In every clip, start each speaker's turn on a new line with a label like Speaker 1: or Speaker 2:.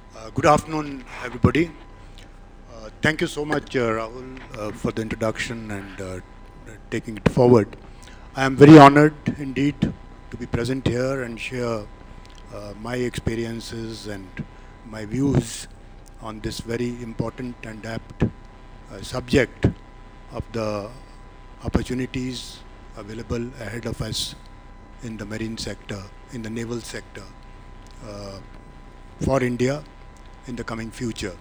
Speaker 1: Good afternoon, everybody. Thank you so much, Rahul, for the introduction and taking it forward. I am very honored indeed to be present here and share my experiences and my views on this very important and apt subject of the opportunities available ahead of us in the marine sector, in the naval sector, uh, for India in the coming future.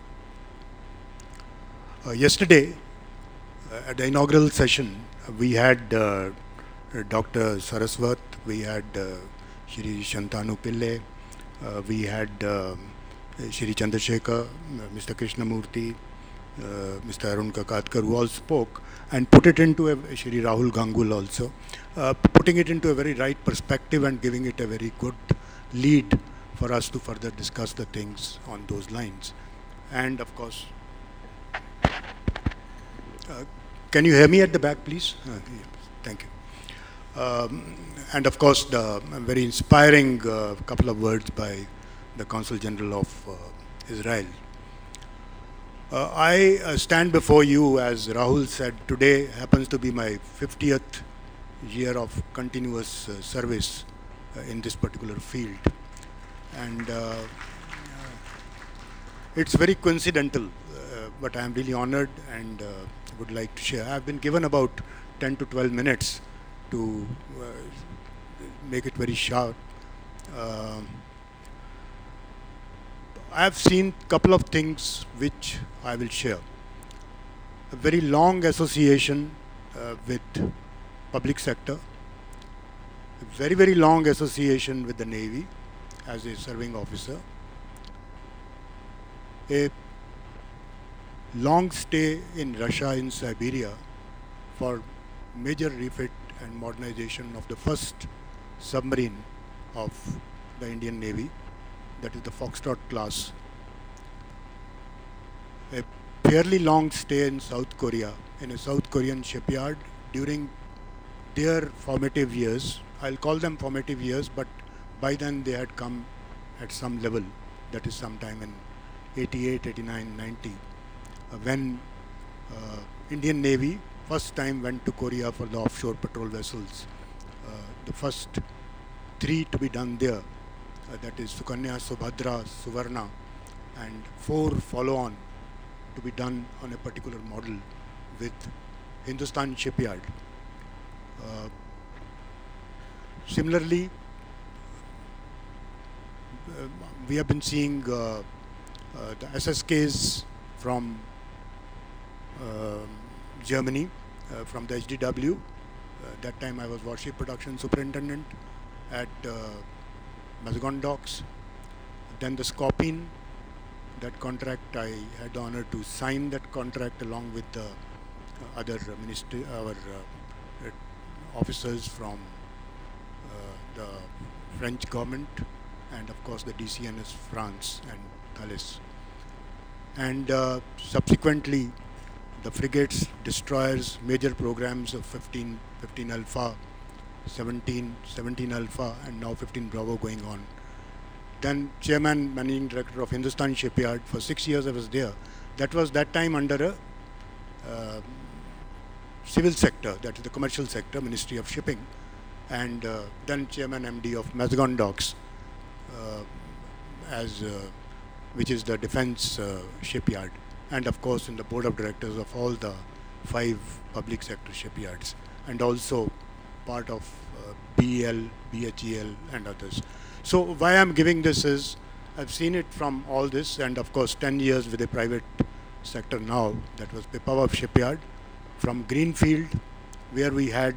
Speaker 1: Yesterday, at the inaugural session, we had Dr. Saraswat, we had Shri Shantanu Pillai, we had Shri Chandrasekhar, Mr. Krishnamurthy, Mr. Arun Kakatkar, who all spoke and put it into a, Shri Rahul Gangul also, putting it into a very right perspective and giving it a very good lead for us to further discuss the things on those lines. And of course, can you hear me at the back, please? Yeah, thank you. And of course, the very inspiring couple of words by the Consul General of Israel. I stand before you, as Rahul said, today happens to be my 50th year of continuous service in this particular field. And it's very coincidental, but I am really honored and would like to share. I've been given about 10 to 12 minutes to make it very sharp. I have seen a couple of things which I will share. A very long association with public sector, a very, very long association with the Navy as a serving officer, a long stay in Russia, in Siberia, for major refit and modernization of the first submarine of the Indian Navy, that is the Foxtrot class. A fairly long stay in South Korea, in a South Korean shipyard during their formative years. I'll call them formative years, but by then they had come at some level, that is sometime in 88, 89, 90. When Indian Navy first time went to Korea for the offshore patrol vessels. The first 3 to be done there, that is Sukanya, Subhadra, Suvarna, and 4 follow-on to be done on a particular model with Hindustan Shipyard. Similarly, we have been seeing the SSKs from Germany, from the HDW. That time I was warship production superintendent at Mazagon Docks. Then the Scorpion, that contract I had the honor to sign that contract along with the other officers from the French government and of course the DCNS France and Thales. And subsequently the frigates, destroyers, major programs of 15 Alpha, 17 Alpha, and now 15 Bravo going on. Then chairman, managing director of Hindustan Shipyard. For 6 years I was there. That was that time under a civil sector, that is the commercial sector, Ministry of Shipping. And then chairman MD of Mazagon Docks, which is the defense shipyard. And of course in the board of directors of all the 5 public sector shipyards, and also part of BEL, BHEL and others. So why I'm giving this is, I've seen it from all this, and of course 10 years with a private sector now, that was Pipavav Shipyard, from Greenfield, where we had,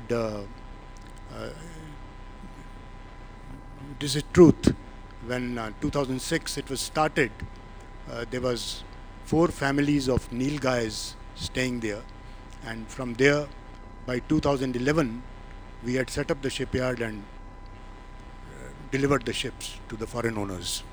Speaker 1: this is truth, when 2006 it was started, there was 4 families of Nil guys staying there, and from there by 2011 we had set up the shipyard and delivered the ships to the foreign owners.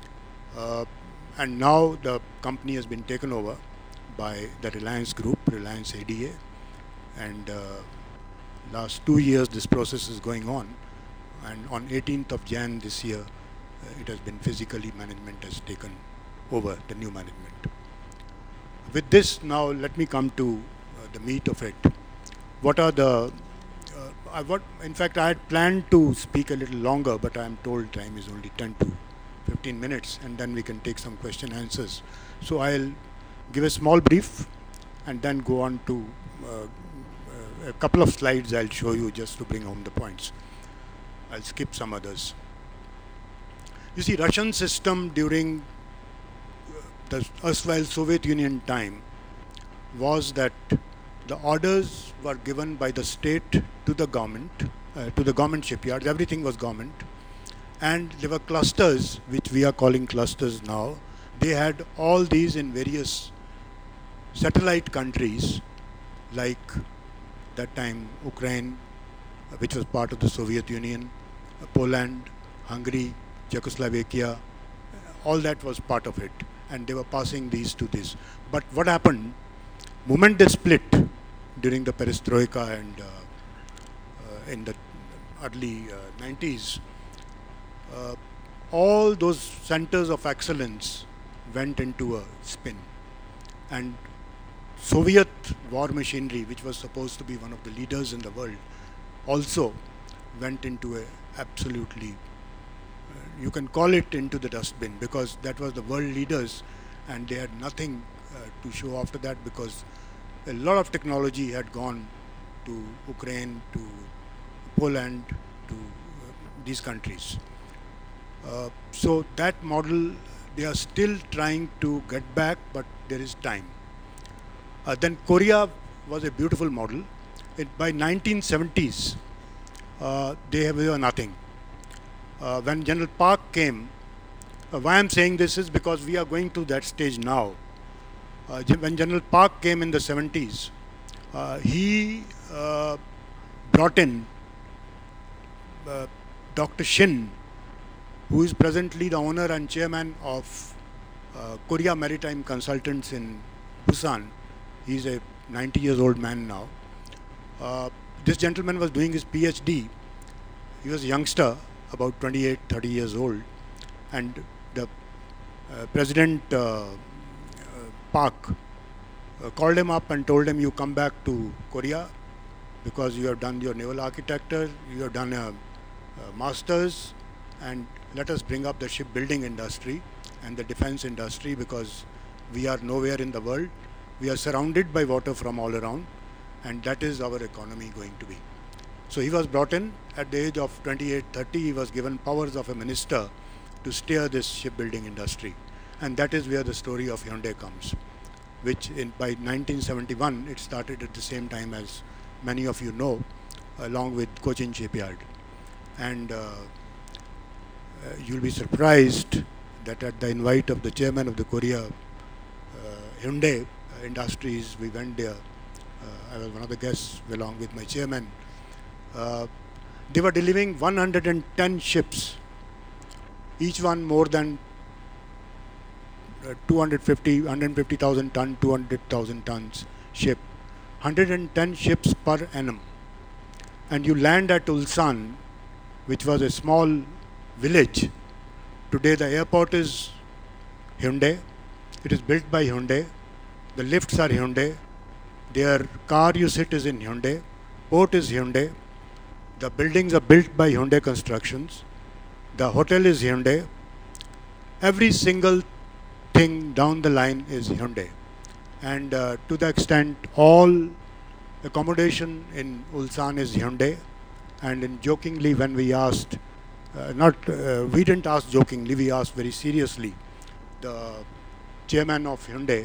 Speaker 1: And now the company has been taken over by the Reliance Group, Reliance ADA, and last 2 years this process is going on, and on 18th of Jan this year it has been physically, management has taken over the new management. With this, now let me come to the meat of it. What are the in fact, I had planned to speak a little longer, but I am told time is only 10 to 15 minutes, and then we can take some question answers. So I'll give a small brief and then go on to a couple of slides I'll show you just to bring home the points. I'll skip some others. You see, Russian system during the erstwhile Soviet Union time was that the orders were given by the state to the government shipyards. Everything was government. And there were clusters, which we are calling clusters now. They had all these in various satellite countries, like that time Ukraine, which was part of the Soviet Union, Poland, Hungary, Czechoslovakia, all that was part of it. And they were passing these to this. But what happened, moment they split during the perestroika and in the early 90s, all those centers of excellence went into a spin. And Soviet war machinery, which was supposed to be one of the leaders in the world, also went into a absolutely, you can call it into the dustbin, because that was the world leaders and they had nothing to show after that, because a lot of technology had gone to Ukraine, to Poland, to these countries. So that model, they are still trying to get back, but there is time. Then Korea was a beautiful model. By 1970s, they were nothing. When General Park came, why I'm saying this is because we are going to that stage now. When General Park came in the 70s, he brought in Dr. Shin, who is presently the owner and chairman of Korea Maritime Consultants in Busan. He's a 90 years old man now. This gentleman was doing his PhD. He was a youngster, about 28, 30 years old. And the President Park called him up and told him, you come back to Korea because you have done your naval architecture, you have done a master's, and let us bring up the shipbuilding industry and the defense industry, because we are nowhere in the world. We are surrounded by water from all around, and that is our economy going to be. So he was brought in at the age of 28, 30. He was given powers of a minister to steer this shipbuilding industry. And that is where the story of Hyundai comes, which by 1971, it started at the same time as many of you know, along with Cochin Shipyard. And you'll be surprised that at the invite of the chairman of the Korea Hyundai Industries, we went there. I was one of the guests along with my chairman. They were delivering 110 ships, each one more than 150,000 ton, 200,000 tons ship, 110 ships per annum. And you land at Ulsan, which was a small village. Today the airport is Hyundai. It is built by Hyundai. The lifts are Hyundai. Their car you sit is in Hyundai. Port is Hyundai. The buildings are built by Hyundai Constructions. The hotel is Hyundai. Every single thing down the line is Hyundai. And to the extent all accommodation in Ulsan is Hyundai. And jokingly, when we asked, we didn't ask jokingly, we asked very seriously the chairman of Hyundai,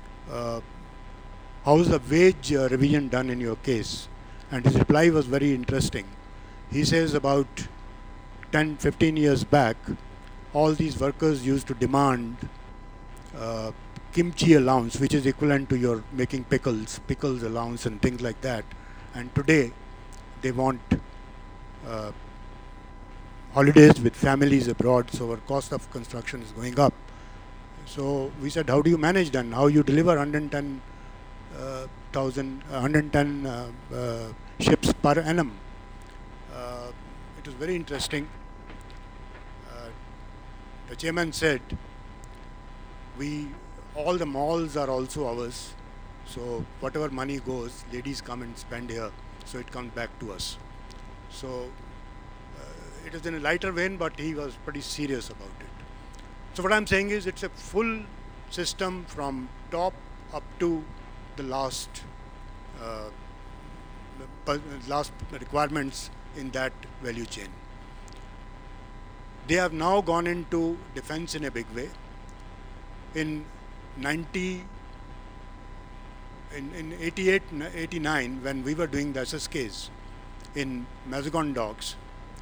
Speaker 1: how is the wage revision done in your case? And his reply was very interesting. He says about 10, 15 years back, all these workers used to demand kimchi allowance, which is equivalent to your making pickles allowance and things like that. And today, they want holidays with families abroad, so our cost of construction is going up. So we said, how do you manage then? How you deliver 110 ships per annum? It was very interesting. The chairman said, all the malls are also ours. So whatever money goes, ladies come and spend here, so it comes back to us. So it is in a lighter vein, but he was pretty serious about it. So what I'm saying is it's a full system from top up to the last requirements in that value chain. They have now gone into defense in a big way. In 88, 89, when we were doing the SSKs in Mazagon Docks,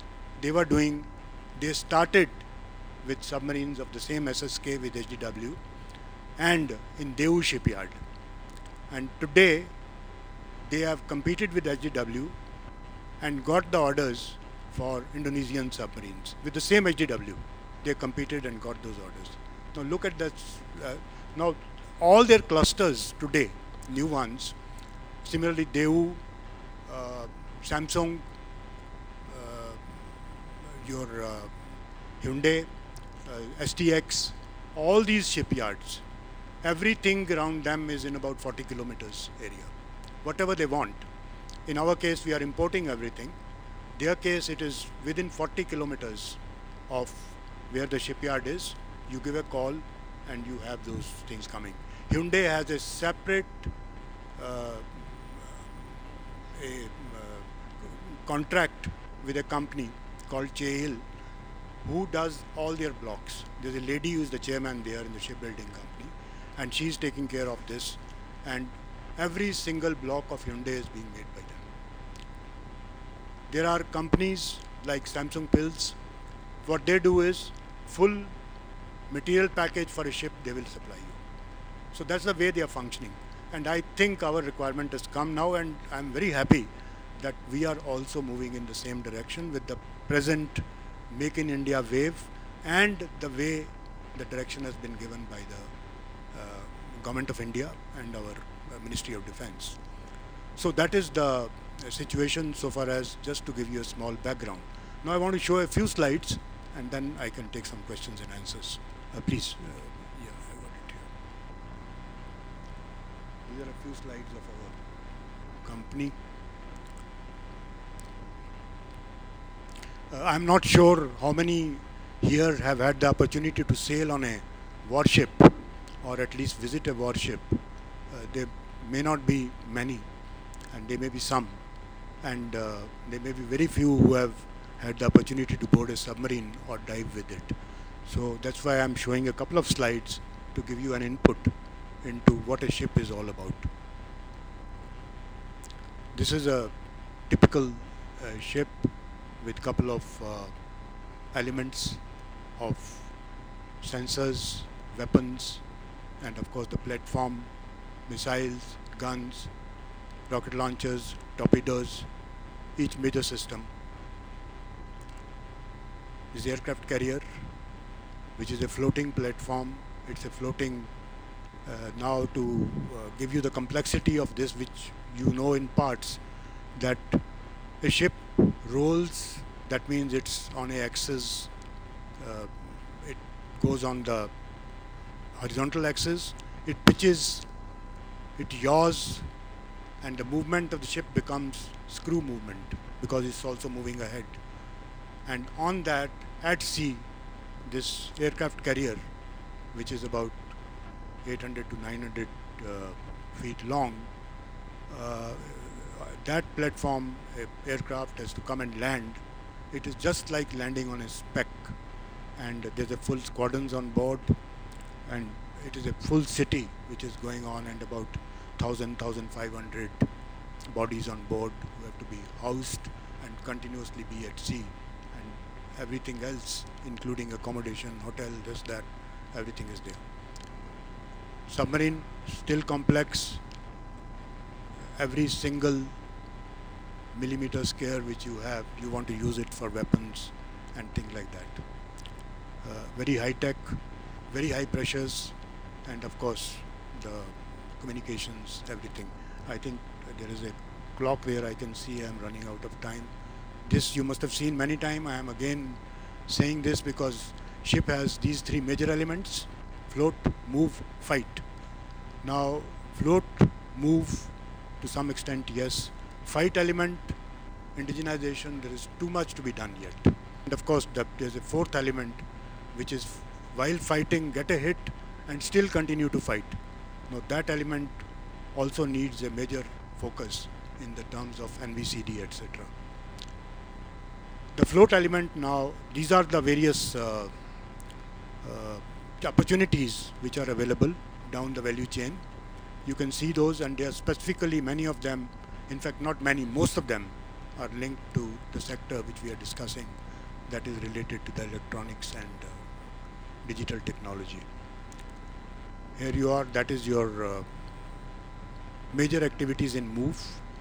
Speaker 1: they started with submarines of the same SSK with HDW and in Daewoo shipyard. And today, they have competed with HDW and got the orders for Indonesian submarines with the same HDW. They competed and got those orders. Now look at that. Now all their clusters today, new ones, similarly Daewoo, Samsung, your Hyundai, STX, all these shipyards, everything around them is in about 40 kilometers area. Whatever they want. In our case, we are importing everything. Their case, it is within 40 kilometers of where the shipyard is. You give a call and you have those things coming. Hyundai has a separate contract with a company called Cheil, who does all their blocks. There's a lady who is the chairman there in the shipbuilding company, and she's taking care of this. And every single block of Hyundai is being made by them. There are companies like Samsung Pills. What they do is full material package for a ship they will supply you. So that's the way they are functioning. And I think our requirement has come now, and I'm very happy that we are also moving in the same direction with the present Make in India wave and the way the direction has been given by the Government of India and our Ministry of Defense. So that is the situation so far as just to give you a small background. Now I want to show a few slides and then I can take some questions and answers. Please. Yeah, I got it here. These are a few slides of our company. I'm not sure how many here have had the opportunity to sail on a warship or at least visit a warship. There may not be many, and there may be some, and there may be very few who have had the opportunity to board a submarine or dive with it. So that's why I'm showing a couple of slides to give you an input into what a ship is all about. This is a typical ship with couple of elements of sensors, weapons, and of course the platform, missiles, guns, rocket launchers, torpedoes, each major system. This aircraft carrier, which is a floating platform. It's a floating, now to give you the complexity of this, which you know in parts, that a ship rolls, that means it's on a axis, it goes on the horizontal axis, it pitches, it yaws, and the movement of the ship becomes screw movement because it's also moving ahead. And on that, at sea, this aircraft carrier, which is about 800 to 900 feet long, that platform, aircraft has to come and land. It is just like landing on a speck, and there's a full squadrons on board, and it is a full city which is going on, and about 1,500 bodies on board who have to be housed and continuously be at sea, and everything else, including accommodation, hotel, this, that, everything is there. Submarine, still complex. Every single millimeter square which you have, you want to use it for weapons and things like that. Very high tech, very high pressures, and of course the communications, everything. I think there is a clock there. I can see I am running out of time. This you must have seen many times. I am again saying this because ship has these three major elements: float, move, fight. Now, float, move, to some extent, yes. Fight element, indigenization, there is too much to be done yet. And of course, there's a fourth element, which is while fighting, get a hit and still continue to fight. Now, that element also needs a major focus in the terms of NVCD, etc. The float element now, these are the various opportunities which are available down the value chain. You can see those, and they are specifically, many of them, in fact not many, most of them are linked to the sector which we are discussing, that is related to the electronics and digital technology. Here you are, that is your major activities in move.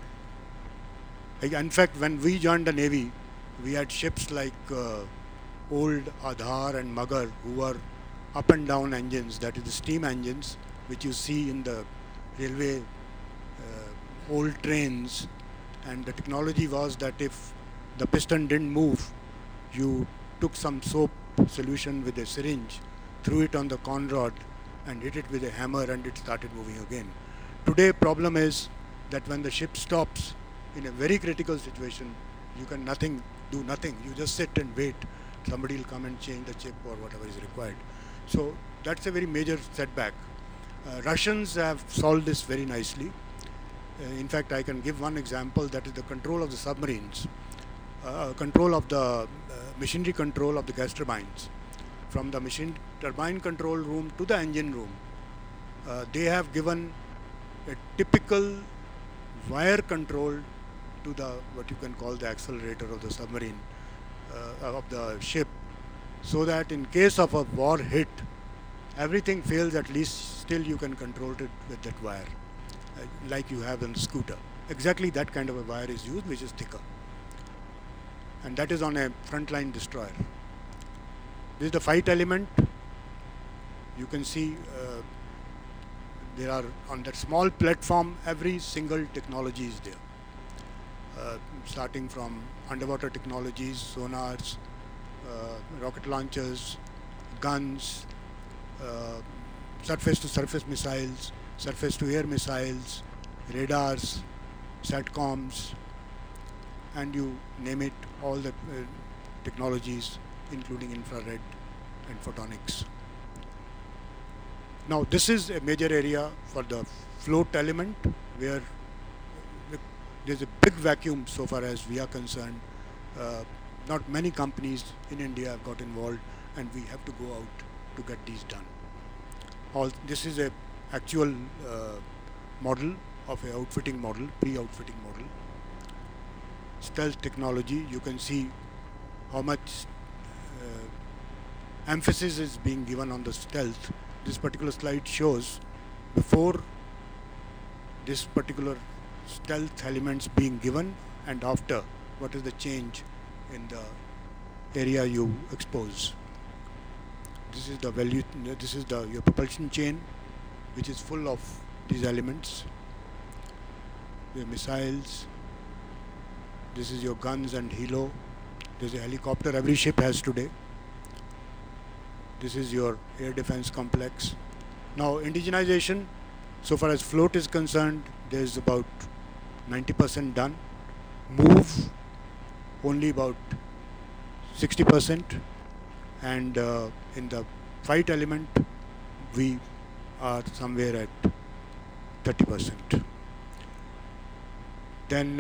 Speaker 1: In fact, when we joined the Navy, we had ships like old Adhar and Magar, who were up and down engines, that is the steam engines, which you see in the railway old trains. And the technology was that if the piston didn't move, you took some soap solution with a syringe, threw it on the conrod and hit it with a hammer, and it started moving again. Today, problem is that when the ship stops in a very critical situation, you can do nothing. You just sit and wait. Somebody will come and change the chip or whatever is required. So that's a very major setback. Russians have solved this very nicely. In fact, I can give one example, that is the control of the submarines, control of the machinery control of the gas turbines. From the machine turbine control room to the engine room, they have given a typical wire control to the, what you can call the accelerator of the submarine, of the ship, so that in case of a war hit, everything fails, at least still you can control it with that wire, like you have on a scooter. Exactly that kind of a wire is used, which is thicker. And that is on a frontline destroyer. This is the fight element. You can see there are, on that small platform, every single technology is there. Starting from underwater technologies, sonars, rocket launchers, guns, surface-to-surface missiles, surface-to-air missiles, radars, satcoms, and you name it, all the technologies, including infrared and photonics. Now, this is a major area for the float element, where there's a big vacuum so far as we are concerned. Not many companies in India have got involved, and we have to go out to get these done. This is a actual model of a outfitting model, pre-outfitting model. Stealth technology, you can see how much emphasis is being given on the stealth. This particular slide shows before this particular stealth elements being given, and after, what is the change in the area you expose. This is the value, this is your propulsion chain, which is full of these elements. The missiles, this is your guns and helo. There's a helicopter every ship has today. This is your air defense complex. Now, indigenization, so far as float is concerned, there's about 90% done. Move, only about 60%. And in the fight element, we are somewhere at 30%. Then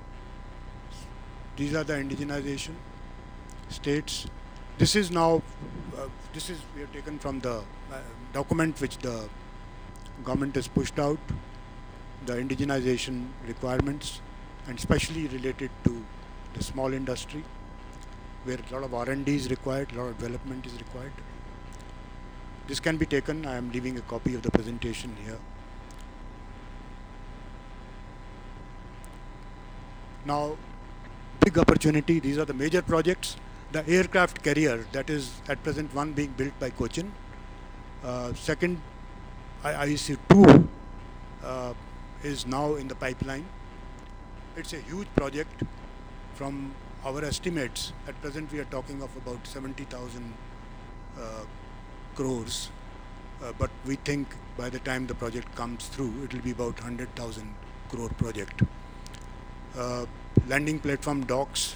Speaker 1: these are the indigenization states. This is now, we have taken from the document which the government has pushed out, the indigenization requirements, and especially related to the small industry, where a lot of R&D is required, a lot of development is required. This can be taken. I am leaving a copy of the presentation here. Now, big opportunity, these are the major projects. The aircraft carrier, that is at present one being built by Cochin. Second, IEC-2 is now in the pipeline. It's a huge project. From our estimates, at present we are talking of about 70,000 crores. but we think by the time the project comes through, it will be about 100,000 crore project. Landing platform docks,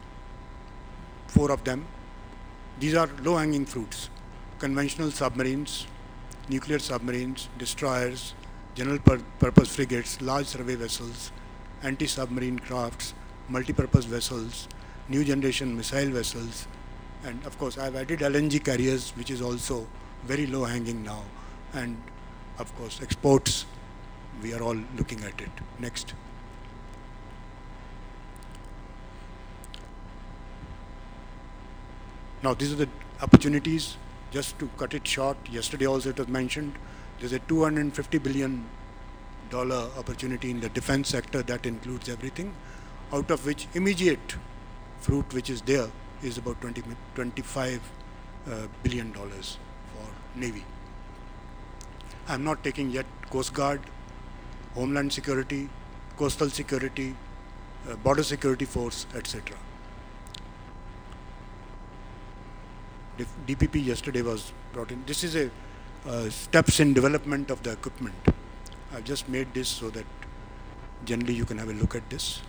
Speaker 1: 4 of them. These are low-hanging fruits. Conventional submarines, nuclear submarines, destroyers, general purpose frigates, large survey vessels, anti-submarine crafts, multi-purpose vessels, new generation missile vessels, and of course I've added LNG carriers, which is also very low-hanging now, and of course exports, we are all looking at it. Next. Now these are the opportunities. Just to cut it short, yesterday also it was mentioned, there's a $250 billion opportunity in the defense sector that includes everything, out of which immediate fruit which is there is about $25 billion for Navy. I'm not taking yet Coast Guard, Homeland Security, Coastal Security, Border Security Force, etc. DPP yesterday was brought in. This is a steps in development of the equipment. I've just made this so that generally you can have a look at this.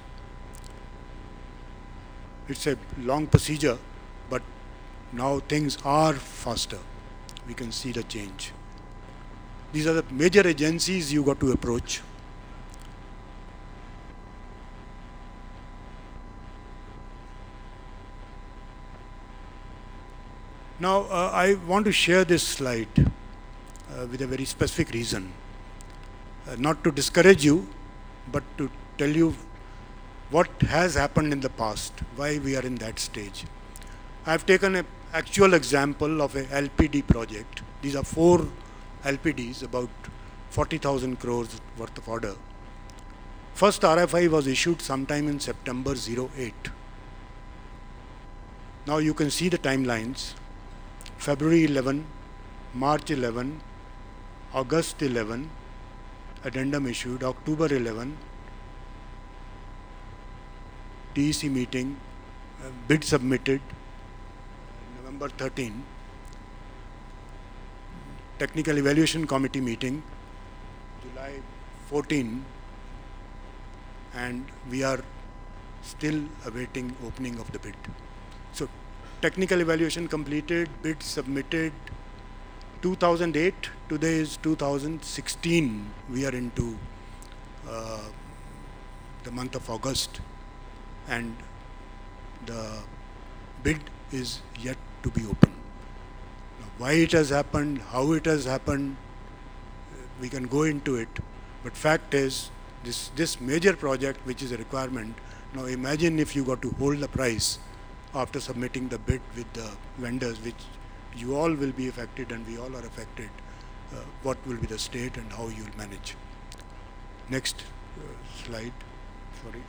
Speaker 1: It's a long procedure, but now things are faster. We can see the change. These are the major agencies you got to approach. Now, I want to share this slide with a very specific reason. Not to discourage you, but to tell you what has happened in the past, why we are in that stage. I've taken an actual example of a LPD project. These are 4 LPDs, about 40,000 crores worth of order. First RFI was issued sometime in September 08. Now you can see the timelines. February 11, March 11, August 11, addendum issued, October 11, TEC meeting, bid submitted, November 13, technical evaluation committee meeting, July 14, and we are still awaiting opening of the bid. So technical evaluation completed, bid submitted, 2008, today is 2016, we are into the month of August, and the bid is yet to be open. Now, why it has happened, how it has happened, we can go into it, but fact is, this major project which is a requirement, now imagine if you got to hold the price after submitting the bid with the vendors, which you all will be affected and we all are affected, what will be the state and how you will manage. Next slide, sorry.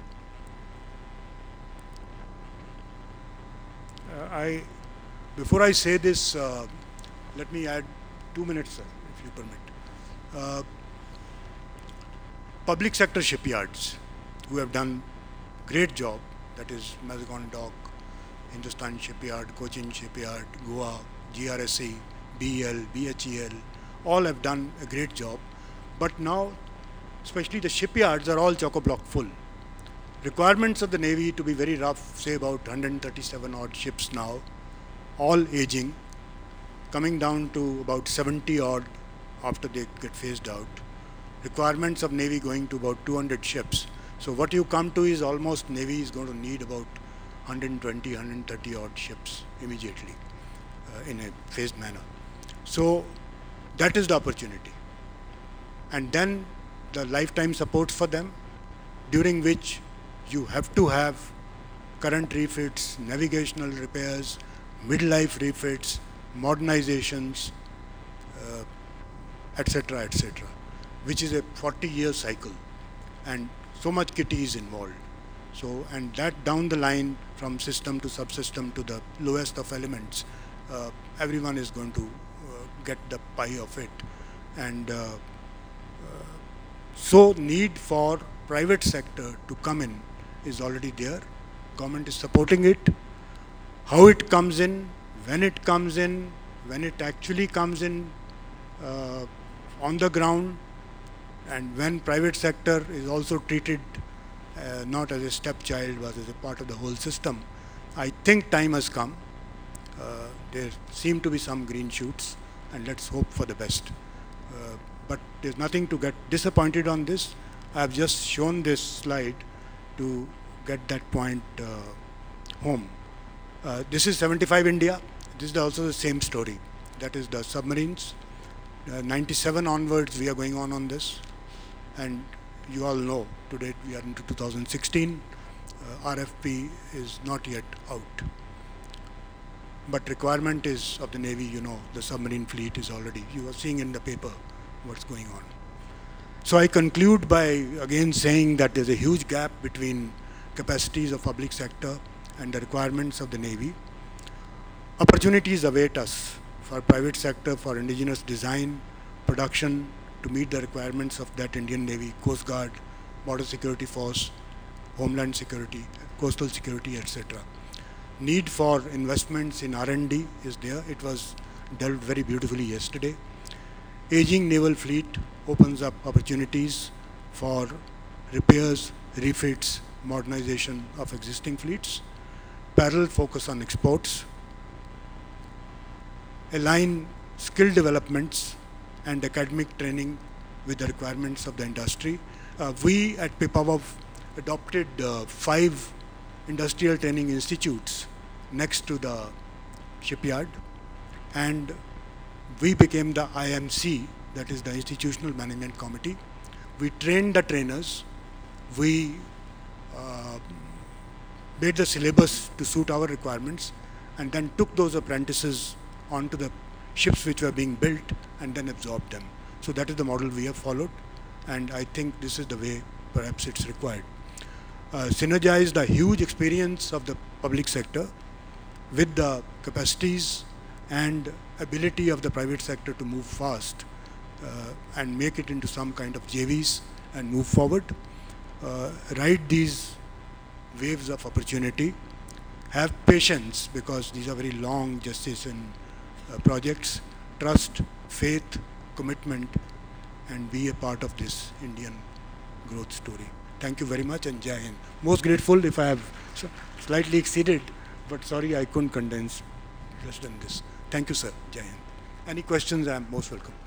Speaker 1: Before I say this, let me add 2 minutes, sir, if you permit. Public sector shipyards who have done great job, that is Mazagon Dock, Hindustan Shipyard, Cochin Shipyard, Goa, GRSE, BEL, BHEL, all have done a great job. But now, especially the shipyards are all chock-a-block full. Requirements of the Navy to be very rough, say about 137 odd ships now, all aging, coming down to about 70 odd after they get phased out. Requirements of Navy going to about 200 ships. So what you come to is almost Navy is going to need about 120, 130 odd ships immediately in a phased manner. So that is the opportunity. And then the lifetime supports for them, during which you have to have current refits, navigational repairs, midlife refits, modernizations, etc., etc., which is a 40-year cycle, and so much kitty is involved. So, and that down the line from system to subsystem to the lowest of elements, everyone is going to get the pie of it. And so need for private sector to come in is already there. Government is supporting it. How it comes in, when it comes in, when it actually comes in, uh, on the ground, and when private sector is also treated not as a stepchild but as a part of the whole system, I think time has come. There seem to be some green shoots, and let's hope for the best. But there's nothing to get disappointed on this. I have just shown this slide to get that point home. This is 75 India. This is also the same story. That is the submarines. 97 onwards we are going on this, and you all know today we are into 2016. RFP is not yet out, but requirement is of the Navy. You know, the submarine fleet is already, you are seeing in the paper what's going on. So I conclude by again saying that there's a huge gap between capacities of public sector and the requirements of the Navy. Opportunities await us for private sector, for indigenous design, production, to meet the requirements of that Indian Navy, Coast Guard, Border Security Force, Homeland Security, Coastal Security, etc. Need for investments in R&D is there. It was dealt very beautifully yesterday. Aging naval fleet opens up opportunities for repairs, refits, modernization of existing fleets. Parallel focus on exports. Align skill developments and academic training with the requirements of the industry. We at Pipavav adopted 5 industrial training institutes next to the shipyard, and we became the IMC, that is the Institutional Management Committee. We trained the trainers. We made the syllabus to suit our requirements, and then took those apprentices onto the ships which were being built and then absorbed them. So that is the model we have followed, and I think this is the way perhaps it's required. Synergize the huge experience of the public sector with the capacities and ability of the private sector to move fast and make it into some kind of JVs and move forward. Ride these waves of opportunity. Have patience, because these are very long gestation projects. Trust, faith, commitment, and be a part of this Indian growth story. Thank you very much, and Jai Hind. Most grateful if I have slightly exceeded, but sorry I couldn't condense just in this. Thank you, sir. Jai Hind. Any questions, I am most welcome.